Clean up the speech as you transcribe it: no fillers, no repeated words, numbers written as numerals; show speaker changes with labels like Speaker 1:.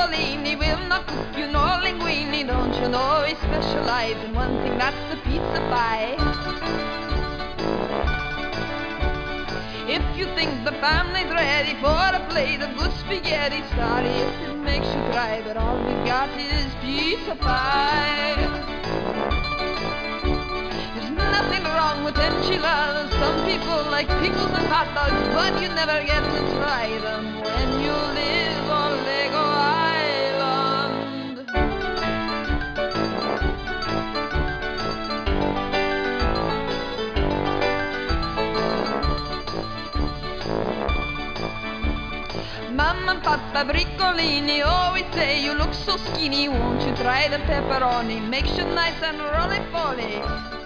Speaker 1: Briccolini will not cook you no linguine. Don't you know he specializes in one thing, that's the pizza pie. If you think the family's ready for a plate of good spaghetti, sorry if it makes you cry, but all we got is pizza pie. There's nothing wrong with enchiladas. Some people like pickles and hot dogs, but you never get to try them when you live on Lego Island. Mamma and Papa Briccolini always say you look so skinny. Won't you try the pepperoni? Makes you nice and roly-poly.